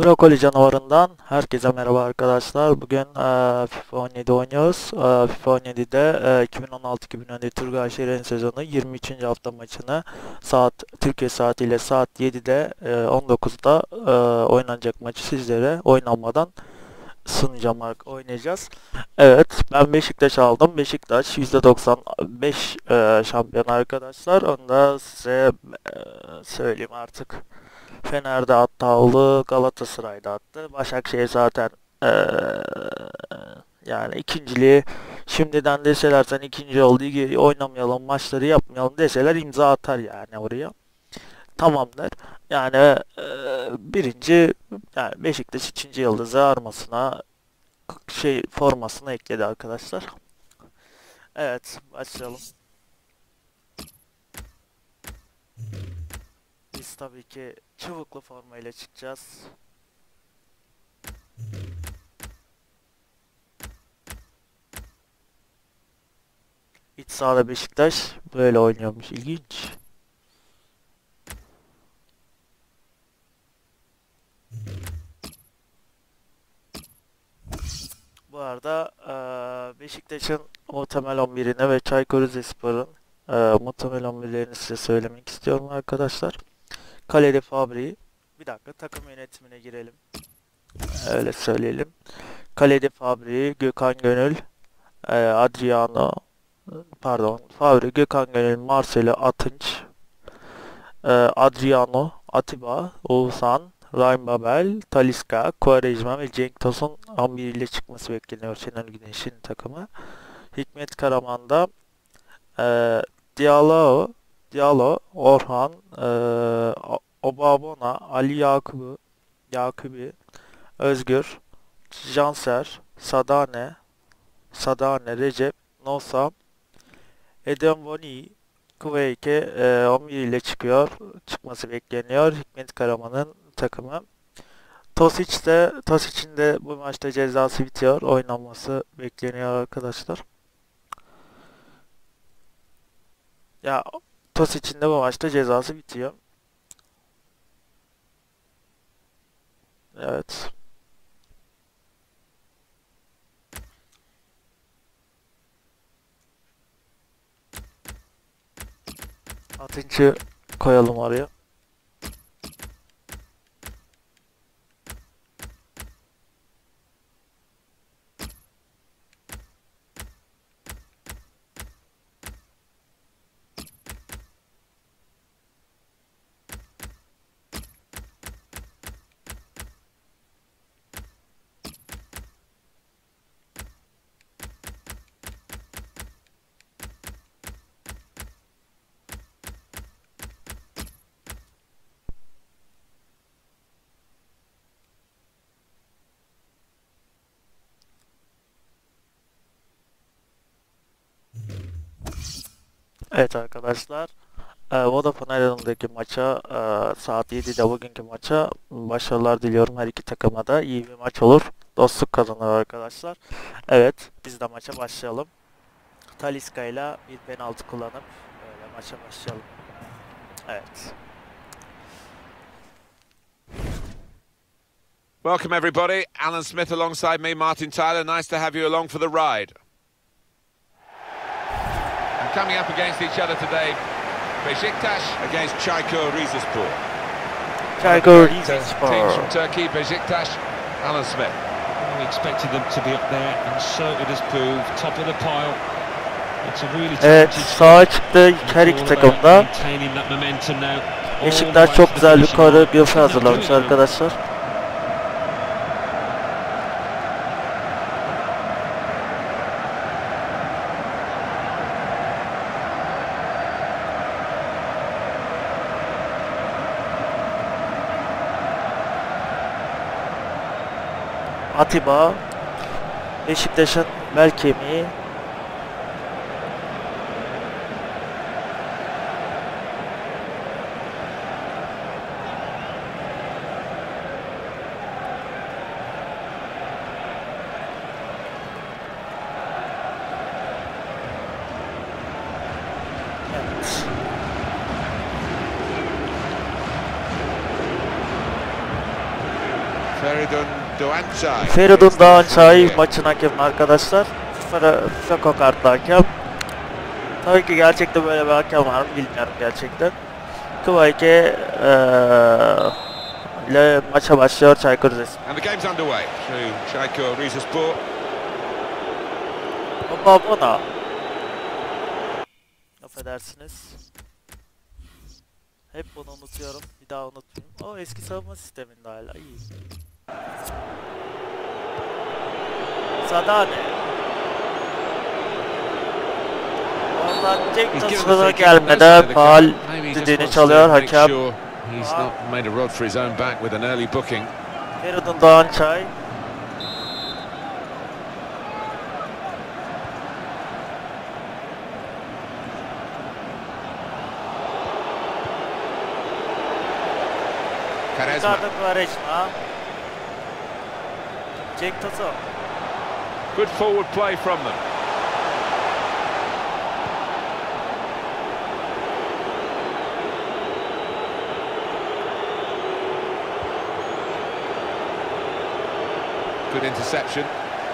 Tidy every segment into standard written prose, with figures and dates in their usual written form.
Brokoli canavarından herkese merhaba arkadaşlar. Bugün FIFA 17 oynuyoruz. FIFA 17'de 2016-2017 Turgay Şeren'in sezonu 23. hafta maçını Türkiye saatiyle saat 7'de 19'da oynanacak maçı sizlere oynanmadan sunacağım, oynayacağız. Evet, ben Beşiktaş aldım. Beşiktaş %95 şampiyon arkadaşlar. Onu da size söyleyeyim artık. Fener'de attı havlu, Galatasaray'da attı. Başakşehir zaten eee, yani ikinciliği şimdiden deseler sen ikinci ol, ligi oynamayalım, maçları yapmayalım deseler imza atar yani oraya. Tamamdır. Yani birinci, yani Beşiktaş ikinci yıldızı armasına formasına ekledi arkadaşlar. Evet, başlayalım. Biz tabii ki çubuklu formayla çıkacağız. İç sahada Beşiktaş böyle oynuyormuş. İlginç. Bu arada Beşiktaş'ın muhtemel 11'ini ve Çaykur Rizespor'un muhtemel 11'lerini size söylemek istiyorum arkadaşlar. Kalede Fabri. Bir dakika, takım yönetimine girelim. Öyle söyleyelim. Kalede Fabri, Gökhan Gönül, Adriano, pardon, Fabri, Gökhan Gönül, Marcelo Atınç, Adriano, Atiba, Oğuzhan, Ryan Babel, Talisca, Quaresma ve Cenk Tosun 11 ile çıkması bekleniyor Şenol Güneş'in takımı. Hikmet Karaman'da Diallo, Orhan, Obabona, Ali Yakubi, Özgür, Janser, Sadane, Recep, Nosa, Edemvoni, Kuveyke 11 ile çıkıyor. Çıkması bekleniyor Hikmet Karaman'ın takımı. Tosic'in de bu maçta cezası bitiyor. Oynanması bekleniyor arkadaşlar. Ya Tosic'in de bu maçta cezası bitiyor. Evet. Atınç'ı koyalım oraya. Evet arkadaşlar. Vodafone Arena'daki maça, saat 7'de bugünkü maça başarılar diliyorum. Her iki takıma da iyi bir maç olur. Dostluk kazanır arkadaşlar. Evet, biz de maça başlayalım. Talisca ile bir penaltı kullanıp böyle maça başlayalım. Evet. Welcome, everybody. Alan Smith alongside me, Martin Tyler. Nice to have you along for the ride. And coming up against each other today, Beşiktaş against Çaykur Rizespor. Çaykur Rizespor. Teams from Turkey, Beşiktaş, Alan Smith. We expected them to be up there, and so it has proved. Top of the pile. It's a really Evet, sağa çıktı her iki takımda. Beşiktaş çok güzel bir koreografi hazırlamış arkadaşlar. Atiba, Beşiktaş'ın bel kemiği. Evet. Feridun Doğançay. Feridun Doğançay maçın hakemi arkadaşlar. FIFA kartlı hakem. Tabii ki gerçekten böyle bir hakem var mı bilmiyorum gerçekten. Kıvayke ile maça başlıyor Çaykur Rizespor. And the game's underway through Çaykur Rizespor. Babona. Affedersiniz. Hep bunu unutuyorum. Bir daha unutmayayım. O eski savunma sisteminde hala iyi. Sadane. Oradan Cenk Tosun'a gelmeden faal düdüğünü çalıyor hakem. He's not made a rod for his own back with an early booking. Feridun Doğançay. Quaresma. Ricardo Quaresma. Cenk Tosun. Good forward play from them. Good interception.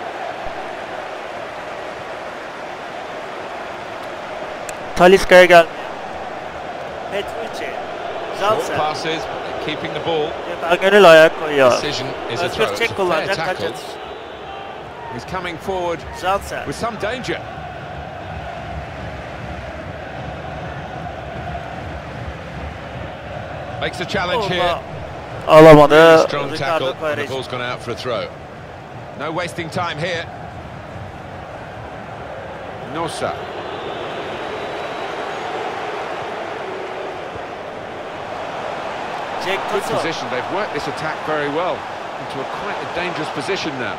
Talisca'ya gelmiyor. Petrucci. Short Jansen. passes, but they're keeping the ball. Gökhan Gönül ayak koyuyor. Decision is a throw. Özgür It's Çek a fair kullanacak kaç tackle. atış. He's coming forward Jansen. with some danger. Makes a challenge here. Alamadı. Really strong tackle, Ricardo and the Quaresma. ball's gone out for a throw. No wasting time here. Nosa. Cenk Good Tosun. position. They've worked this attack very well into quite a dangerous position now.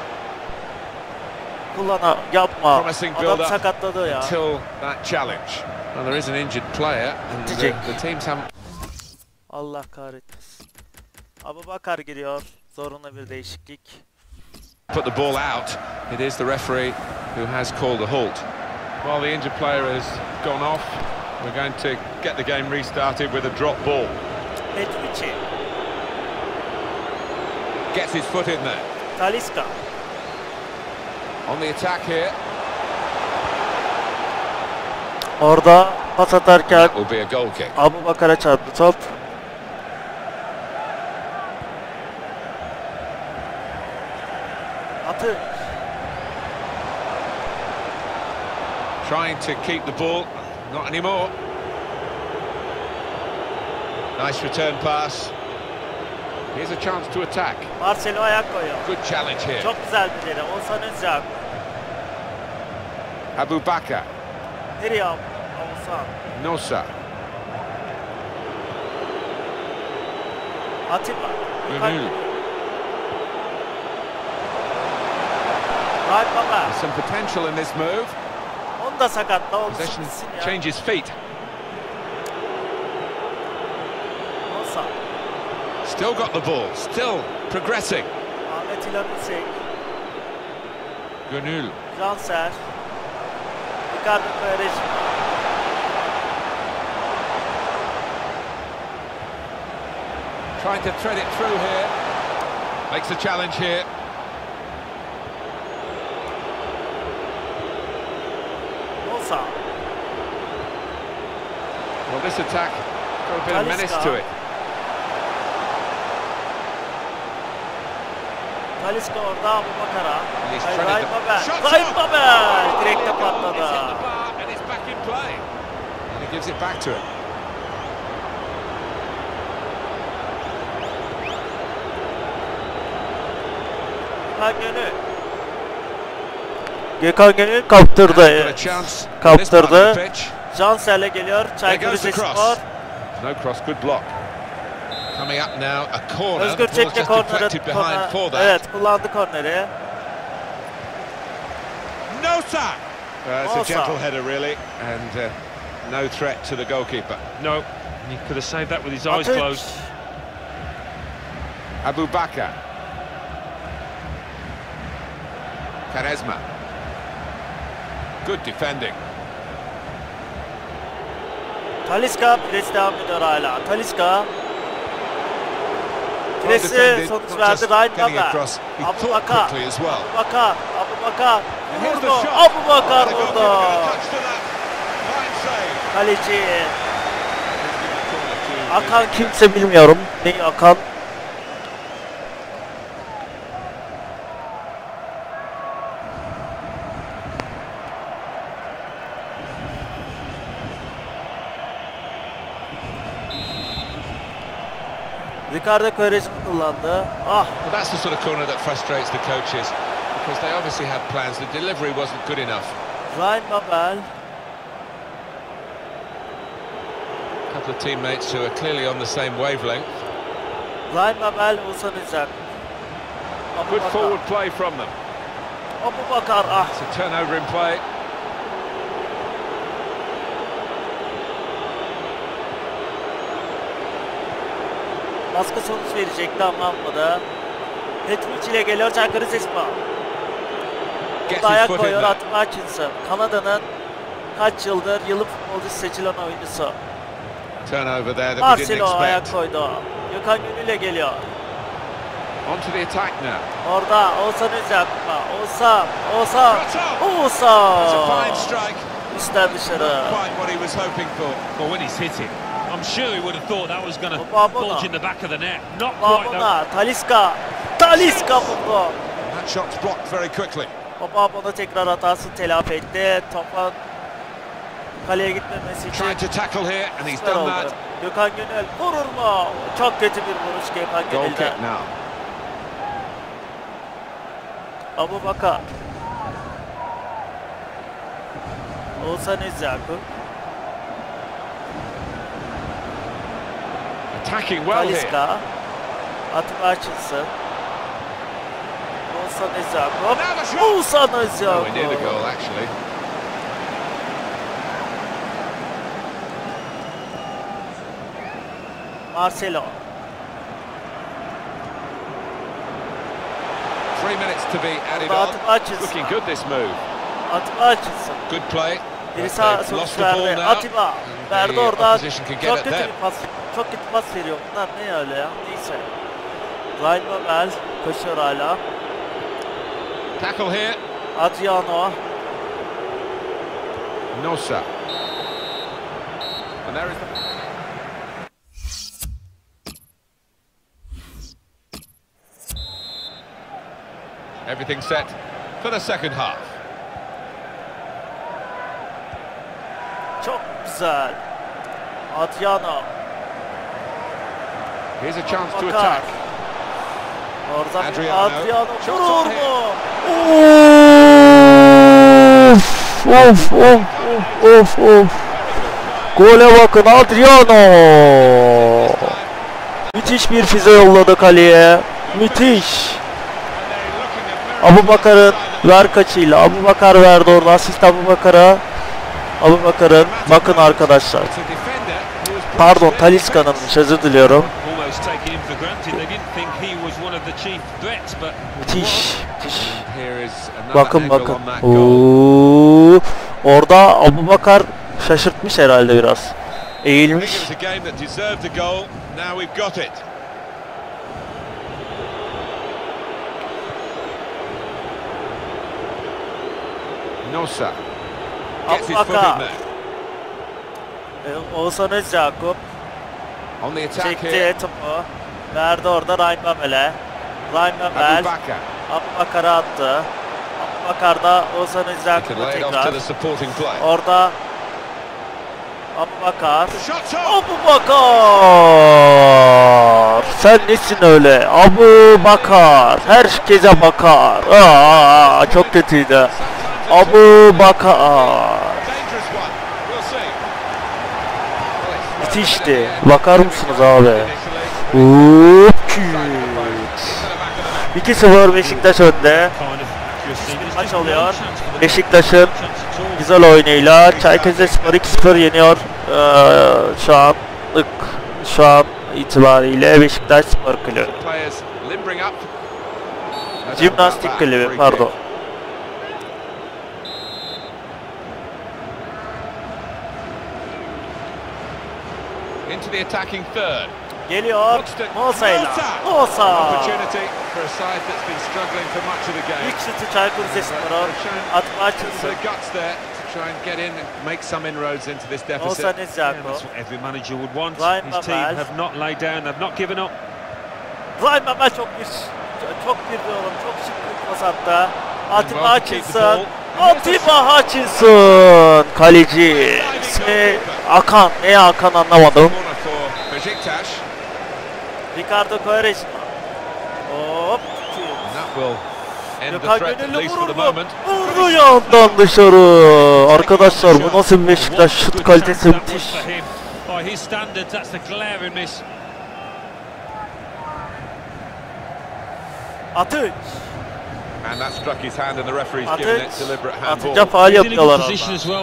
Yapma. Promising Adam build-up sakatladı ya. until that challenge. Well, there is an injured player, and the teams haven't. Allah kahretmesin. Abubakar giriyor. Zorunlu bir değişiklik. Put the ball out. It is the referee who has called a halt. While the injured player has gone off, we're going to get the game restarted with a drop ball. Petrucci. Gets his foot in there. Talisca. On the attack here. Orada pas atarken That will be a goal kick. Abubakar'a çarptı top. Atı. Trying to keep the ball. Not anymore. Nice return pass. Here's a chance to attack. Marcelo ayak koyuyor. Good challenge here. Çok güzel bir yere. Oğuzhan Özcan. Abubakar. Nereye Oğuzhan? Nosa. Atilla. Gönül. Rahip Baba. There's some potential in this move. Onu da sakatla. Olsun Possession gitsin ya. changes feet. Oğuzhan. Still got the ball. Still progressing. Ahmet İlhan Hüseyin. Gönül. Janser. Ricardo Quaresma. Trying to thread it through here. Makes a challenge here. Oğuzhan. Well, this attack got a bit of menace to it. Talisca orada Abubakar'a. He's Rahip threaded the Babel. shot. Rahip Babel. Direkte It's hit patladı. the bar and it's back in play. And he gives it back to him. Gökhan Gönül. Gökhan Gönül kaptırdı. Got a chance on this part of the Kaptırdı. pitch. Janser'le geliyor. There Çaykur goes the cross. Rizespor. No cross, good block. Coming up now, a corner. Özgür The ball's Çek'le just korneri. deflected behind for that. Evet, kullandı korneri. Nosa! It's a Nosa. gentle header really, and no threat to the goalkeeper. No, he could have saved that with his eyes Atınç. closed. Abubakar. Quaresma. Good defending. Talisca pres devam ediyor hala. Talisca. Presi sonuç verdi. Ryan Babel. Abubakar. Abubakar. Vurdu mu? Abubakar vurdu. Kaleci. Akan kimse bilmiyorum. Ne Akan? Ricardo Quaresma kullandı. Ah. Well, that's the sort of corner that frustrates the coaches because they obviously had plans. The delivery wasn't good enough. Ryan Babel. A couple of teammates who are clearly on the same wavelength. Ryan Babel uzanacak. Good forward play from them. Abubakar ah. It's a turnover in play. Baskı sonuç verecekti ama almadı. Petrucci ile geliyor Çaykırı Sesma. Burada ayak koyuyor Atma Hutchinson. Kanada'nın kaç yıldır yılın futbolcusu seçilen oyuncusu. Marcelo ayak koydu. Gökhan Gönül ile geliyor. Onto the attack now. Orada Oğuzhan Özyakup'a. Oğuzhan. Üstten dışarı. Quite what he was hoping for. Well, when he's hit it, I'm sure he would have thought that was going to bulge in the back of the net. Not quite though. Talisca vurdu. That shot's blocked very quickly. Babona tekrar hatasını telafi etti. Topun kaleye gitmemesi için. Trying to tackle here and he's done that. Gökhan Gönül vurur mu? Çok kötü bir vuruş Gökhan Gönül'den. Abubakar. Oğuzhan Özyakup. Attacking well here. Talisca. Atma Hutchinson. Oğuzhan Özyakup. Oğuzhan Özyakup. Oh, near the goal actually. Marcelo. 3 minutes to be added Atma on. Hutchinson. Looking good this move. Atma Hutchinson. Good play. Birisi sonuç verdi. Atiba verdi oradan. Çok kötü bir pas. Çok kötü pas veriyor. Bunlar ne öyle ya? Neyse. Ryan Babel koşuyor hala. Tackle here. Adriano. Nosa. And there is the... Everything set for the second half. Çok güzel. Adriano. Here's a chance to Bakar. attack. Oradan Adriano. Vurur mu? Of. Gole bakın Adriano. Müthiş bir füze yolladı kaleye. Müthiş. Abubakar'ın ver kaçıyla. Abubakar verdi orada asist Abubakar'a. Abubakar'ın bakın arkadaşlar. Pardon Talisca'nınmış, özür diliyorum. Müthiş. Bakın. Oo. Orada Abubakar şaşırtmış herhalde biraz. Eğilmiş. Nosa. Abubakar. Oğuzhan Özyakup çekti topu. Verdi orada Ryan Babel'e. Ryan Babel Abubakar'a attı. Abubakar da Oğuzhan Özyakup'a tekrar. Orada Abubakar. Sen nesin öyle? Abubakar. Herkese bakar. Çok kötüydü. Abubakar. Müthişti. Bakar mısınız abi? 2-0 Beşiktaş önde. Maç oluyor. Beşiktaş'ın güzel oyunuyla Çaykur Rizespor 2-0 yeniyor. Şu an itibariyle Beşiktaş Spor Kulübü. Jimnastik Kulübü pardon. Into the attacking third. Geliyor. Mosa'yla. Mosa. İlk şutu Çaykur Rizespor'un. Atma açılsın. Oğuzhan Izyako. Every manager would want. His team have not laid down, have not given up. Ryan Babel çok girdi oğlum. Çok şık bir pas attı. Atiba Hutchinson. Atiba Hutchinson. Kaleci. İsmi Akan. Ne Akan anlamadım. Ricardo Quaresma. Hop. Gökhan Gönüllü vurur mu? Vurdu yandan dışarı. Arkadaşlar bu nasıl bir Beşiktaş şut kalitesi müthiş. Atış. Atınca faul yapıyorlar orada.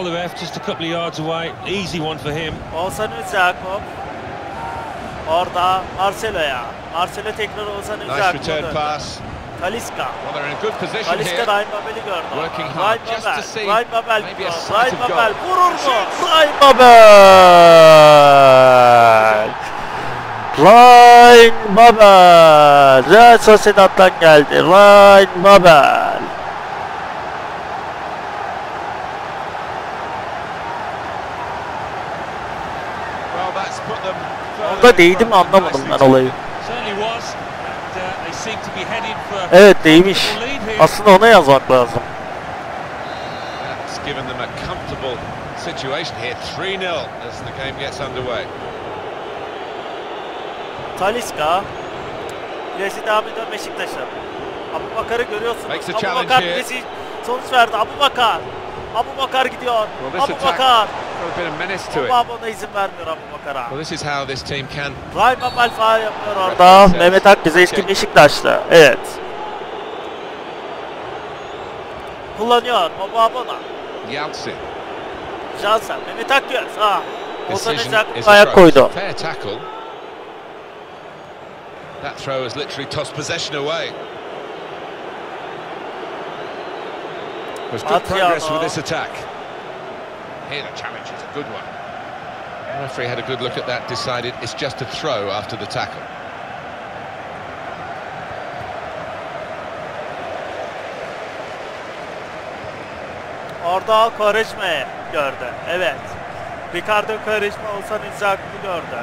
Oğuzhan Izyako. Orada Marcelo'ya. Marcelo tekrar Oğuzhan Izyako'ya. Talisca. Talisca Ryan Babel'i gördü. Ryan Babel gidiyor. Ryan Babel vurur mu? Ryan Babel. Ryan Babel. Real Sociedad'dan geldi. Ryan Babel. Onda değdi mi anlamadım ben olayı. Evet değmiş. Aslında ona yazmak lazım. Talisca. Bilesi devam ediyor Beşiktaş'a. Abubakar'ı görüyorsunuz. Abubakar bilesi sonuç verdi. Abubakar gidiyor. Abubakar. Ama ona izin vermiyor Abubakar'a. Ryan Babel faul yapıyor orada. Mehmet Akgüz eski Beşiktaşlı. Evet. Kullanıyor. Abona. Jansen. Mehmet Akgüz. Oğuzhan Izyako ayak koydu. That throw has literally tossed possession away. There's good progress with this attack. Here the challenge is a good one. The referee had a good look at that, decided it's just a throw after the tackle. Orada Quaresma'yı gördü. Evet. Ricardo Quaresma Oğuzhan Izyako'yu gördü.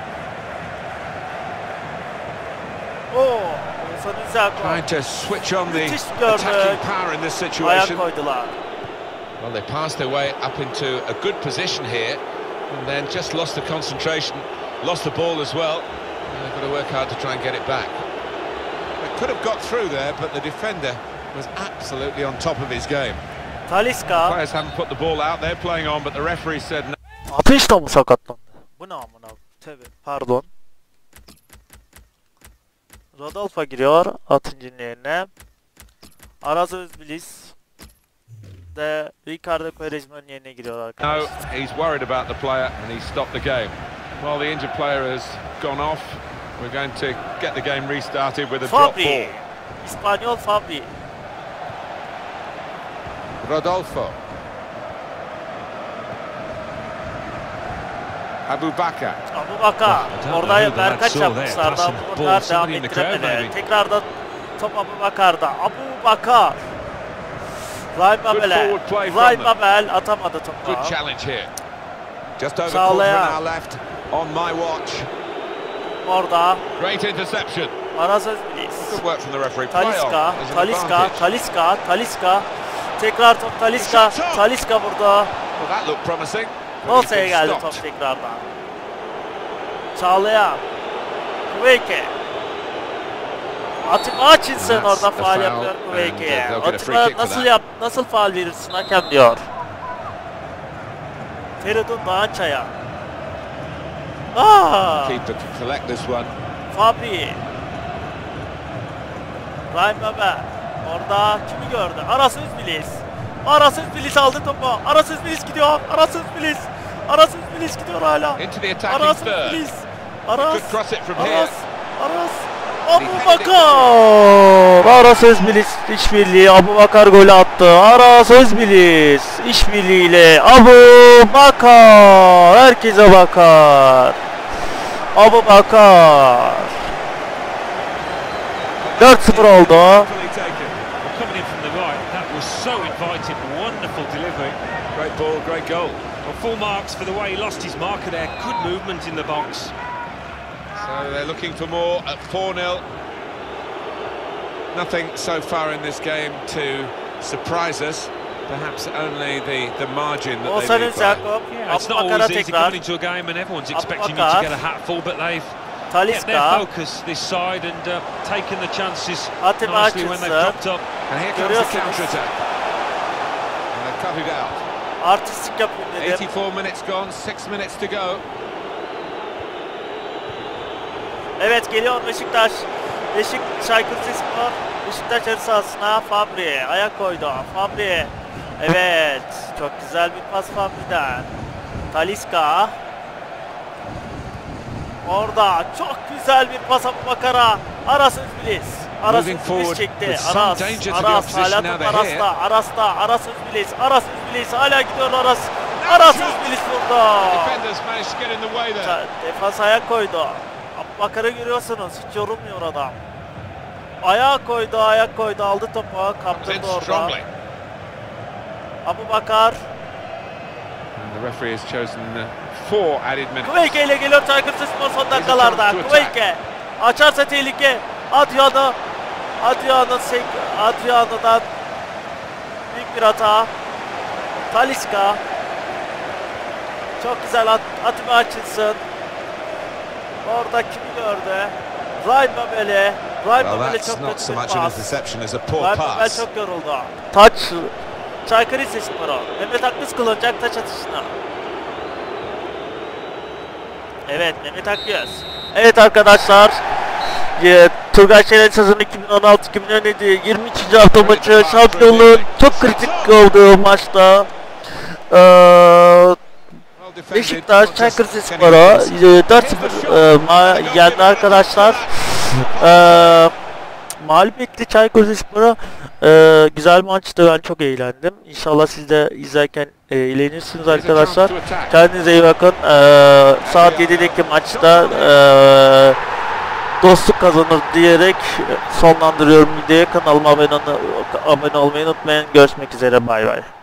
Trying to switch on the attacking power in this situation. Well, they passed their way up into a good position here, and then just lost the concentration, lost the ball as well. They've got to work hard to try and get it back. They could have got through there, but the defender was absolutely on top of his game. Talisca. Players haven't put the ball out, they're playing on, but the referee said no. Atışla mı sakatlandı? Bu ne amına? Tabii. Pardon. Rodolfo giriyor Atıncı'nın yerine. Aras Özbilis de Ricardo Quaresma'nın yerine giriyor arkadaşlar. No, he's worried about the player and he stopped the game. While the injured player has gone off, we're going to get the game restarted with a drop ball. İspanyol Fabri. Rodolfo. Abubakar. Orada Berkaç yapmışlardı. Abubakar devam ettiremedi. Tekrardan top Abubakar'da. Abubakar. Ryan Babel atamadı topu. Good challenge here. Just over quarter an hour left on my watch. Orada. Great interception. Aras Özbilis. Good work from the referee. Talisca. Tekrar top Talisca burada. Well, that looked promising. Mosa'ya geldi top tekrardan. Çağlayan. Kuveyke. Atiba Hutchinson oradan faul yapıyor Kuveyke'ye. Atiba nasıl faul verirsin hakem diyor. Feridun Doğançay'a. Fabri. Ryan Babel. Orada kimi gördü? Aras Özbilis. Aras Özbilis aldı topu. Aras Özbilis gidiyor. Aras Özbilis gidiyor hala. Aras Özbilis. Abubakar. Aras Özbilis işbirliği. Abubakar golü attı. Aras Özbilis işbirliğiyle Abubakar. Herkese bakar. Abubakar. 4-0 oldu. Coming in from the right, that was so inviting, wonderful delivery. Great ball, great goal. Well, full marks for the way he lost his marker there. Good movement in the box. So they're looking for more at 4-0. Nothing so far in this game to surprise us. Perhaps only the margin that they lead by. Yeah, it's not always easy coming into a game and everyone's expecting you to get a hatful, but they've kept their focus this side and taken the chances nicely when they've dropped up. And here comes the counter-attack. And they've cut it out. Artistik yapıyor dedim. 84 minutes gone, 6 minutes to go. Evet, geliyor Beşiktaş. Çaykur Rizespor Beşiktaş yarı sahasına. Fabri ayak koydu. Fabri. Evet, çok güzel bir pas Fabri'den. Talisca. Orada çok güzel bir pas Abubakar'a. Aras Özbilis. Aras Özbilis çekti. Aras hala top Aras'ta. Aras Özbilis hala gidiyor Aras. Aras Özbilis burada. Defans ayak koydu. Abubakar'ı görüyorsunuz, hiç yorulmuyor adam. Ayak koydu, aldı topu, kaptırdı orada. Abubakar. The referee has chosen 4 added minutes. Kuveyke ile geliyor Çaykur Rizespor son dakikalarda. Kuveyke açarsa tehlike. Adriano'dan büyük bir hata. Talisca. Çok güzel Atiba Hutchinson. Orada kimi gördü? Ryan Babel'i. Ryan Babel'i çok kötü bir pas. Ryan Babel çok yoruldu. Taç Çaykur Rizespor'a. Mehmet Akgüz kullanacak taç atışına. Evet, Mehmet Akgüz. Evet arkadaşlar. Turgay Şener sezonu 2016-2017 22. hafta maçı şampiyonluğun çok kritik olduğu maçta Beşiktaş Çaykur Rizespor'a 4-0 yendi arkadaşlar. Mağlubiyetli Çaykur Rizespor'a güzel maçtı, ben çok eğlendim. İnşallah siz de izlerken eğlenirsiniz arkadaşlar. Kendinize iyi bakın. Saat 7'deki maçta dostluk kazanır diyerek sonlandırıyorum videoyu. Kanalıma abone olmayı unutmayın. Görüşmek üzere, bay bay.